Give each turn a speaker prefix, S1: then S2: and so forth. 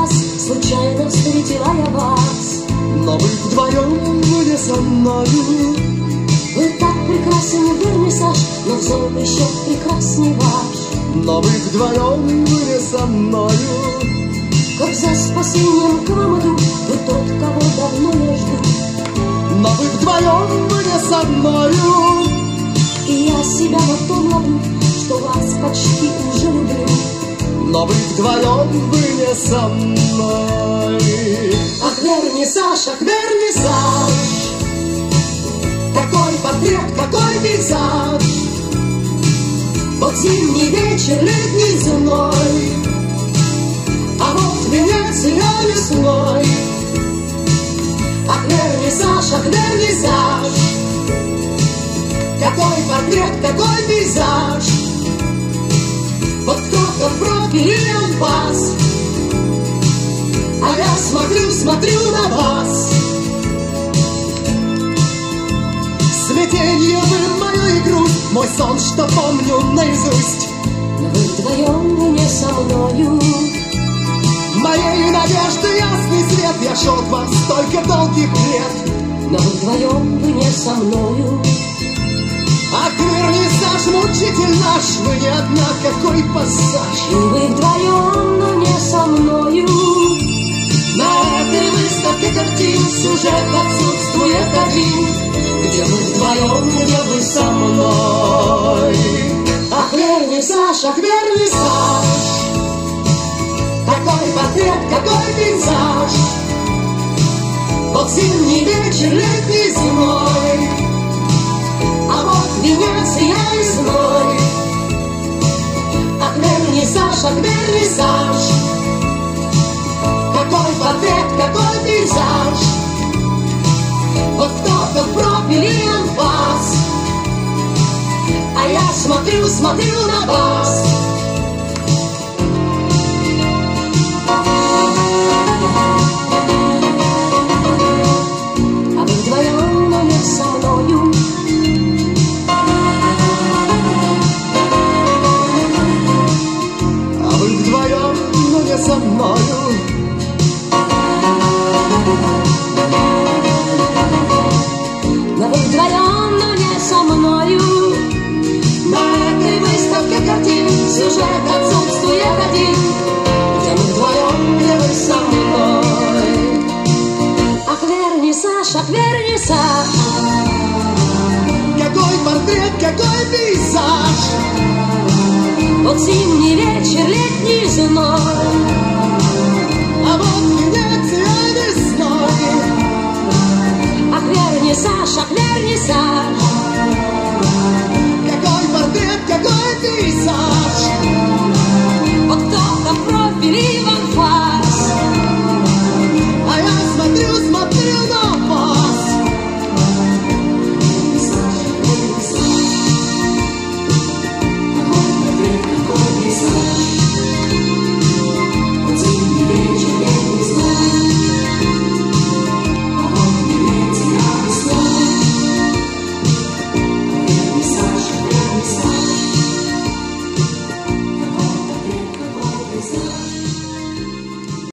S1: раз случайно встретила я вас.
S2: Но вы вдвоем были со мною.
S1: Вы так прекрасен, вернисаж, но взор еще прекрасней ваш.
S2: Но вы вдвоем были со мною.
S1: Как за спасением к вам иду, вы тот, кого давно я жду.
S2: Но вы вдвоем были со мною.
S1: И я себя в том ловлю, что вас почти уже люблю.
S2: Но вы вдвоем были со мной.
S1: Ах, вернисаж, ах, вернисаж,
S2: какой портрет, какой пейзаж.
S1: вот зимний вечер, летний зимой,
S2: а вот Венеция весной.
S1: ах, вернисаж, ах, вернисаж,
S2: какой портрет, какой пейзаж.
S1: вот кто-то в профиле вас,
S2: а я смотрю на вас. Смятенье вы мою игру, мой сон, что помню наизусть.
S1: но вы вдвоем, вы не со мною.
S2: Моей надежды ясный свет, я шел к вам столько долгих лет.
S1: Но вы вдвоем, вы не со мною.
S2: Ах, вернисаж, мучитель наш, вы не одна, какой пассаж.
S1: И вы вдвоем, но не со мною.
S2: На этой выставке картин сюжет отсутствует один.
S1: Где вы вдвоем, где вы со мной.
S2: Ах, вернисаж, ах, вернисаж, какой портрет, какой пейзаж.
S1: Вот зимний вечер, летний зимой,
S2: а вот Венеция весной.
S1: ах, вернисаж, ах, вернисаж,
S2: какой портрет, какой пейзаж.
S1: вот кто-то в профиле вас,
S2: а я смотрю на вас.
S1: а вы вдвоем, но не со мною.
S2: А вы вдвоем, но не со мною.
S1: Но вы вдвоем, но не со мною.
S2: На этой выставке картин сюжет отсутствует один.
S1: Где мы вдвоем, где вы со мной. Ах, вернисаж, ах, вернисаж,
S2: какой портрет, какой пейзаж.
S1: вот зимний вечер, летний зимой,
S2: а вот Венеция весной.
S1: ах, вернисаж, ах, вернисаж,
S2: какой портрет, какой